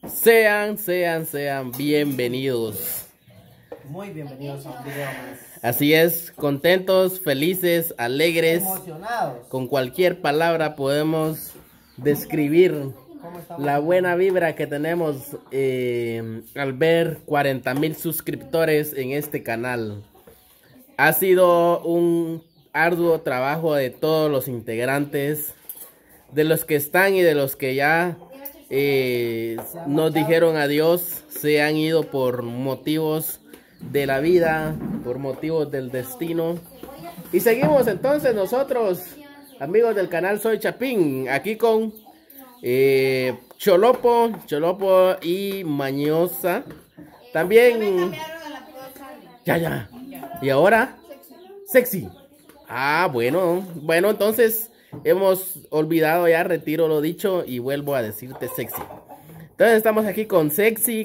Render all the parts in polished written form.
Sean bienvenidos. Muy bienvenidos a un video más. Así es, contentos, felices, alegres, Emocionados. con cualquier palabra podemos describir la buena vibra que tenemos al ver 40,000 suscriptores en este canal. Ha sido un arduo trabajo de todos los integrantes, de los que están y de los que ya nos dijeron adiós, se han ido por motivos de la vida, por motivos del destino. Y seguimos entonces nosotros, amigos del canal Soy Chapín, aquí con Cholopo y Mañosa. También ya. Y ahora Sexy. Ah, bueno, entonces hemos olvidado ya, retiro lo dicho y vuelvo a decirte Sexy. Entonces estamos aquí con Sexy.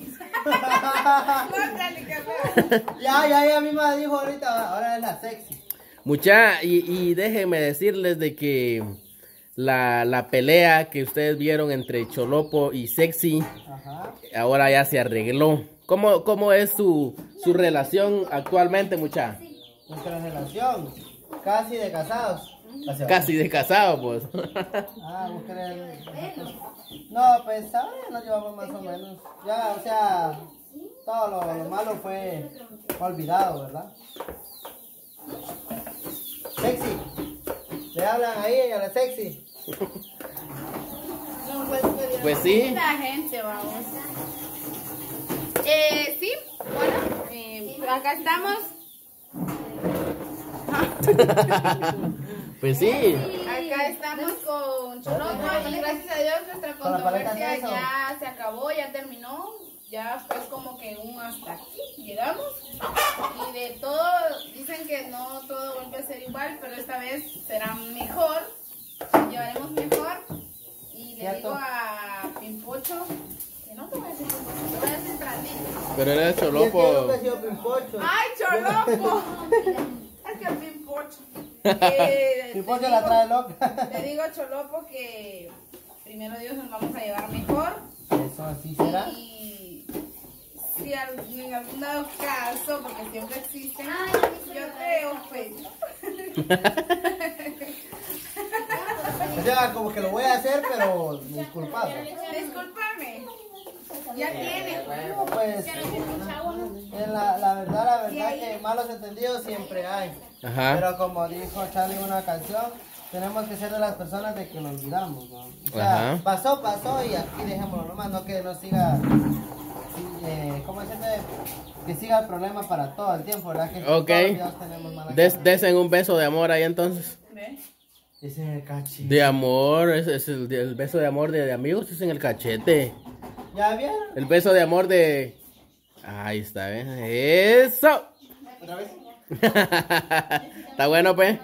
Ya misma dijo ahorita, ahora es la Sexy. Mucha, y déjenme decirles de que la pelea que ustedes vieron entre Cholopo y Sexy, ahora ya se arregló. ¿Cómo es su relación actualmente, mucha? Nuestra relación, casi de casados. Casi de casado, pues. ¿Vos crees? No, pues ahora nos llevamos más o menos. Ya, o sea, todo lo malo fue olvidado, ¿verdad? Sexy. ¿Le hablan ahí a la Sexy? Pues sí. La gente, vamos. Sí, bueno, acá estamos. Pues sí. Acá estamos con Cholopo y gracias a Dios nuestra controversia ya se acabó, ya terminó. Ya fue como que hasta aquí llegamos. Y de todo, dicen que no todo vuelve a ser igual, pero esta vez será mejor. Llevaremos mejor. Y le digo a Pimpocho que no te voy a decir Pimpocho, te voy a decir Tranito. Pero él es Cholopo. ¡Ay, Cholopo! Es que Pimpocho. Pimpocho la trae loca. Le digo a Cholopo que primero Dios nos vamos a llevar mejor. Eso así será. Y si en algún dado caso, porque siempre existen, yo te ofendo. O sea, como que lo voy a hacer, pero disculpado. Discúlpame. Ya tiene. Pues, la verdad que malos entendidos siempre hay. Pero como dijo Charlie en una canción, tenemos que ser de las personas de que nos olvidamos, ¿no? O sea, pasó y aquí dejémoslo nomás, no que no siga, ¿cómo es que siga el problema para todo el tiempo, ¿verdad? Que ok, desen un beso de amor ahí entonces. Es en el cachete. De amor, es el beso de amor de amigos, es en el cachete. ¿Ya vieron? El beso de amor de... Ahí está, ¿eh? ¡Eso! ¿Otra vez? ¿Está bueno, pues?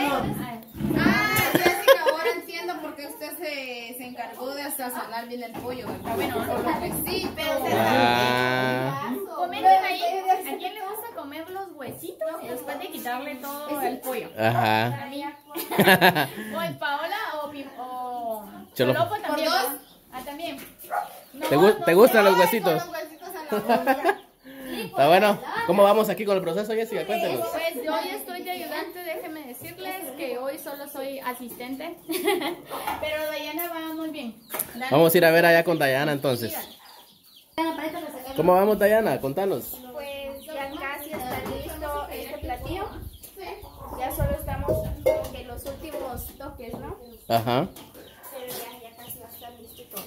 Jessica, ahora entiendo por qué usted se encargó de sazonar bien el pollo, ¿verdad? Bueno, con los huesitos. Comenten ahí, ¿a quién le gusta comer los huesitos y después de quitarle todo el pollo? Ajá. O el Paola o Cholopo también. También. ¿Te gustan los huesitos? Con los huesitos a la boca. Está bueno. ¿Cómo vamos aquí con el proceso, Jessica? Cuéntanos. Pues hoy estoy de ayudante, déjenme decirles que hoy solo soy asistente. Pero Dayana va muy bien. Vamos a ir a ver allá con Dayana entonces. ¿Cómo vamos, Dayana? Contanos. Pues ya casi está listo este platillo. Ya solo estamos en los últimos toques, ¿no? Ajá. Pero ya casi va a estar listo todo.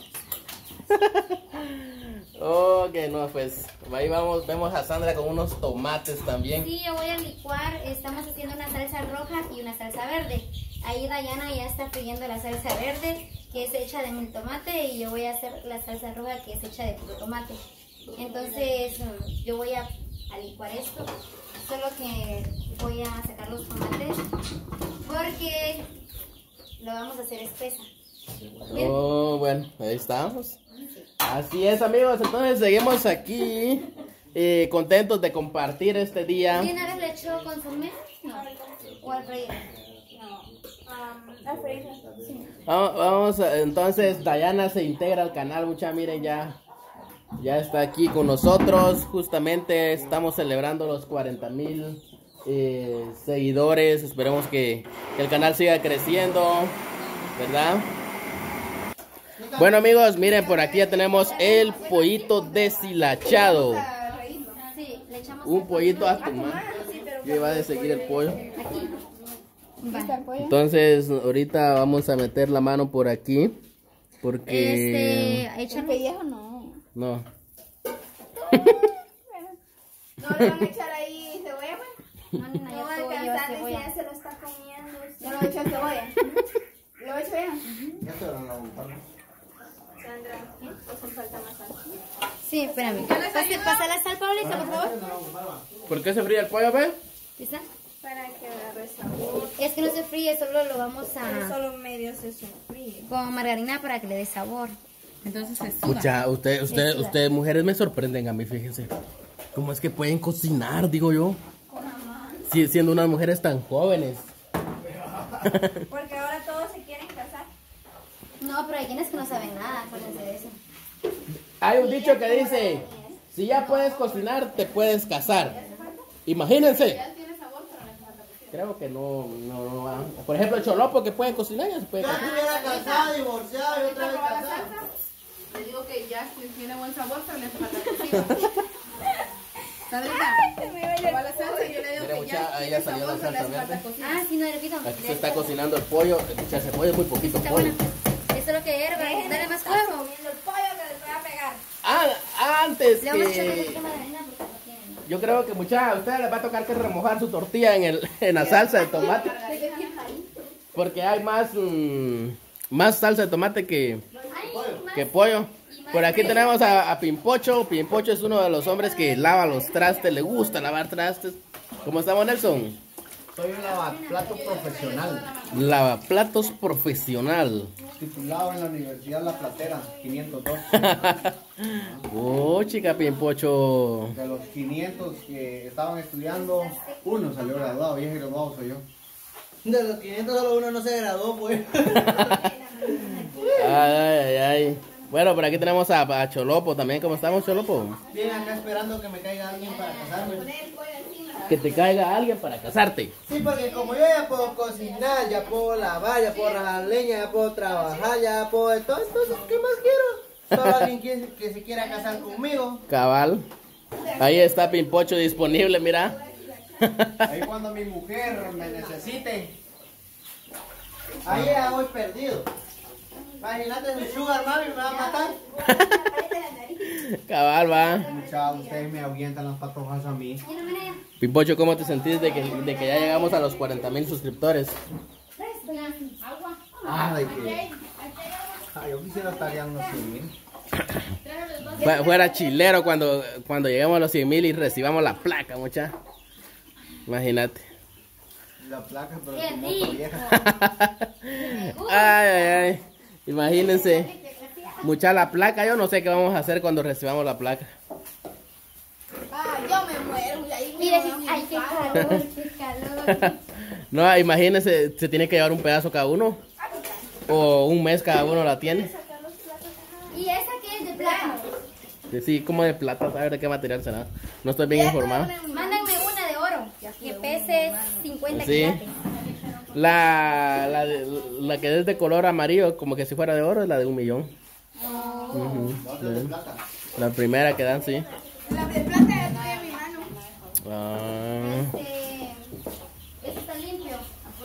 Ok, no, pues ahí vamos, vemos a Sandra con unos tomates también. Sí, yo voy a licuar, estamos haciendo una salsa roja y una salsa verde. Ahí Dayana ya está friendo la salsa verde, que es hecha de mil tomate, y yo voy a hacer la salsa roja, que es hecha de puro tomate. Entonces yo voy a licuar esto, solo que voy a sacar los tomates porque lo vamos a hacer espesa. ¿Bien? Oh, bueno, ahí estamos. Así es, amigos, entonces seguimos aquí contentos de compartir este día. ¿De una vez le echó consomé? No. ¿O al freír? No. a freír las papas. Sí. Vamos entonces Dayana se integra al canal, mucha, miren ya está aquí con nosotros. Justamente estamos celebrando los 40,000 seguidores. Esperemos que el canal siga creciendo, ¿verdad? Bueno amigos, miren, por aquí ya tenemos el pollito deshilachado. Sí, le echamos Un pollito a tomar. Yo iba a seguir el pollo. aquí. Entonces ahorita vamos a meter la mano por aquí. Porque... Échale. pellejo no. No. No le van a echar ahí cebolla, pues. No, nena, No va a ya todo lleva alcanzar, ni cebolla. siquiera se lo está comiendo. No le voy a echar cebolla. ¿Le voy a echar bien? Sandra, ¿o se falta más sal? Sí, espérame. Pasa la sal, Paulita, por favor. ¿Por qué se fríe el pollo, ve? ¿Lista? Para que agarre sabor. Es que no se fríe, solo lo vamos Pero a... solo medio se sofríe. con margarina para que le dé sabor. Entonces se suda. Mucha, ustedes mujeres me sorprenden a mí, fíjense. ¿Cómo es que pueden cocinar, digo yo? Siendo unas mujeres tan jóvenes. Porque ahora todos se quieren casar. No, pero hay quienes que no saben nada, acuérdense de eso. Hay un dicho que dice, si ya puedes cocinar, te puedes casar. Imagínense. Creo que no va. Por ejemplo, el cholopo que puede cocinar, ya se puede Ya casar. estuviera casado, divorciado y otra vez casado. Le digo que ya tiene buen sabor, pero le hace falta cocina. Sandrita, va la salsa y yo le digo Mira, que mucha, ya ahí tiene ya salió sabor, la pero le salsa hace falta verde. cocina. Ah, sí, no, repito. Aquí se está cocinando el pollo. Escucha, ese pollo es muy poquito Está pollo. bueno. Eso es lo que hierve. Dale más fuego. Comiendo el pollo que les voy a pegar. Antes Le vamos a echar un que... poquito de margarina porque no tienen. Yo creo que a ustedes les va a tocar que remojar su tortilla en la salsa de tomate. Porque hay más salsa de tomate que pollo. Por aquí tenemos a Pimpocho. Pimpocho es uno de los hombres que lava los trastes, le gusta lavar trastes. ¿Cómo estamos, Nelson? Soy un lavaplatos profesional, Lavaplatos profesional. titulado en la Universidad La Platera, 502. Oh, chica Pimpocho. De los 500 que estaban estudiando, uno salió graduado y ese graduado soy yo. De los 500 solo uno no se graduó, pues. Ay. Bueno, por aquí tenemos a Cholopo también. ¿Cómo estamos, Cholopo? Bien, acá esperando que me caiga alguien para casarme. Que te caiga alguien para casarte. Sí, porque como yo ya puedo cocinar, ya puedo lavar, ya puedo rajar leña, ya puedo trabajar, ya puedo de todo, entonces, ¿qué más quiero? Solo alguien que se quiera casar conmigo. Cabal. Ahí está Pimpocho disponible, mira. Ahí cuando mi mujer me necesite, ahí ya voy perdido. Imagínate, su sugar mami me va a matar. Cabal, va. Muchachos, ustedes me ahuyentan las patojas a mí. Pimpocho, ¿cómo te sentís de que ya llegamos a los 40,000 suscriptores? Ay, que... Ay, yo quisiera estar ya en unos 100,000. Fuera chilero cuando lleguemos a los 100,000 y recibamos la placa, mucha. Imagínate. La placa, pero tu moto vieja. Ay. Imagínense. Mucha la placa, yo no sé qué vamos a hacer cuando recibamos la placa. Yo me muero. Y ahí Mira, ay, qué calor, qué calor. No, imagínense, se tiene que llevar un pedazo cada uno. O un mes cada uno la tiene. ¿Y esa qué es de plátano? Sí, como de plata, ¿sabes de qué material será? No estoy bien informado. Mándame una de oro, que pese 50 Sí. quilates. La que es de color amarillo, como que si fuera de oro, es la de 1,000,000. Ujú. La primera que dan, sí. La de plata ya estoy en mi mano. Ah. Este está limpio.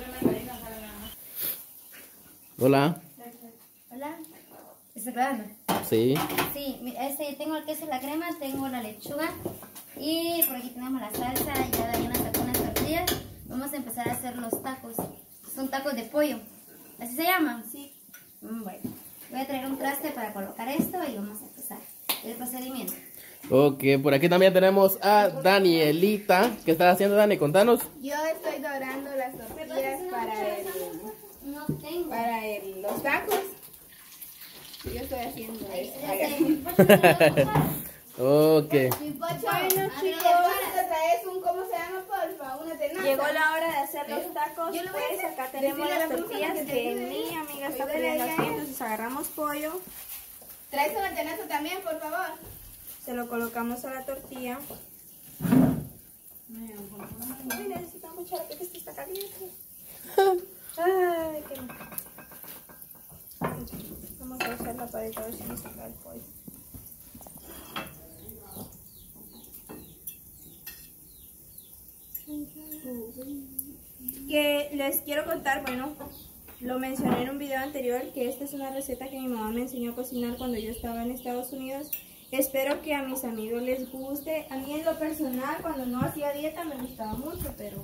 Hola. Hola. ¿Está grabando? Sí. Sí, tengo el queso y la crema, tengo la lechuga y por aquí tenemos la salsa. Ya Dayana sacó unas tortillas. Vamos a empezar a hacer los tacos. Son tacos de pollo. ¿Así se llaman? Sí. Bueno, voy a traer un traste para colocar esto y vamos a empezar el procedimiento. Ok, por aquí también tenemos a Danielita. ¿Qué estás haciendo, Dani? Contanos. Yo estoy dorando las tortillas No tengo. para los tacos. Yo estoy haciendo eso. Ok. Bueno, chicos, ¿te traes un, cómo se llama, porfa? Una tenaz. llegó la hora de hacer los tacos. Pues acá tenemos las tortillas que mi amiga está friendo aquí. Entonces agarramos pollo. Trae su mantenazo también, por favor. Se lo colocamos a la tortilla. Ay, necesito mucha porque esto está caliente. Ay, qué mal. Vamos a usar la paleta a ver si nos saca el pollo. Que les quiero contar, bueno, lo mencioné en un video anterior, que esta es una receta que mi mamá me enseñó a cocinar cuando yo estaba en Estados Unidos. Espero que a mis amigos les guste. A mí en lo personal, cuando no hacía dieta, me gustaba mucho, pero...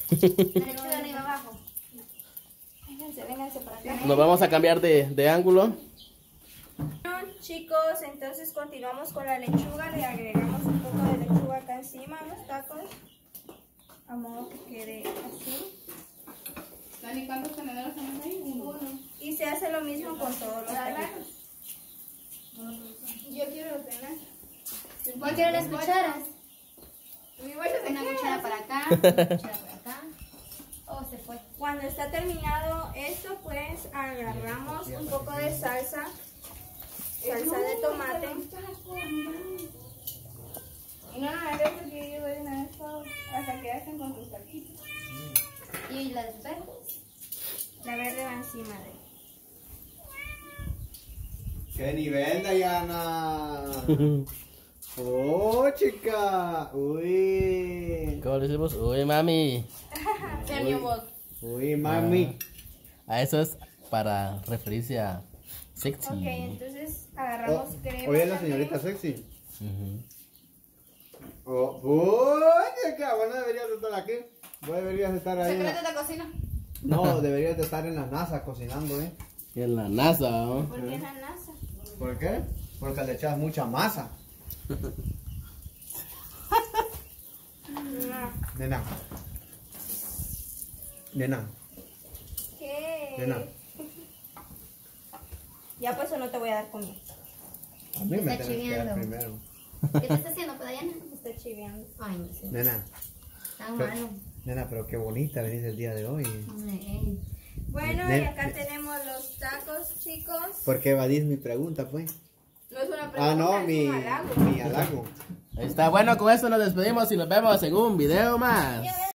Vénganse para acá. Nos vamos a cambiar de ángulo. Bueno, chicos, entonces continuamos con la lechuga. Le agregamos un poco de lechuga acá encima a los tacos, a modo que quede así. Dani, ¿cuántos tenedores tenemos ahí? Uno. Y se hace lo mismo con todos los taquitos. Yo quiero tener. Yo quiero las cucharas. Una cuchara para acá, una cuchara para acá. Oh, se fue. Cuando está terminado esto, pues agarramos un poco de salsa de tomate. Y no, es que yo doy una vez todo, hasta que hacen con tus taquitos. ¿Y las verdes? La verde va encima de... ¡Qué nivel, Dayana! ¡Oh, chica! ¡Uy! ¿Cómo le decimos? Uy, mami. ¡Uy, mami! A eso es para referirse a sexy. Ok, entonces agarramos crema. Oye, la señorita sexy. Oh, ¡uy, chica! Vos no deberías estar aquí. Vos deberías estar ahí. ¿Secreto de cocina? No, deberías de estar en la NASA cocinando, ¿eh? Y en la NASA, ¿no? ¿Por qué en la NASA? ¿Por qué? Porque le echas mucha masa. Nena. Nena. ¿Qué? Nena. Ya pues, o no te voy a dar comida. A mí me Está tenés que dar chiviando. primero. ¿Qué te está haciendo, Dayana? Me está chiveando. Ay, no sé. Nena. Tan malo. Nena, pero qué bonita venís el día de hoy. Ay. Bueno, Nen- y acá tenemos los tacos, chicos. ¿Por qué evadís mi pregunta, pues? No es una pregunta, Ah, no, es mi un halago. halago. Está bueno, con esto nos despedimos y nos vemos en un video más.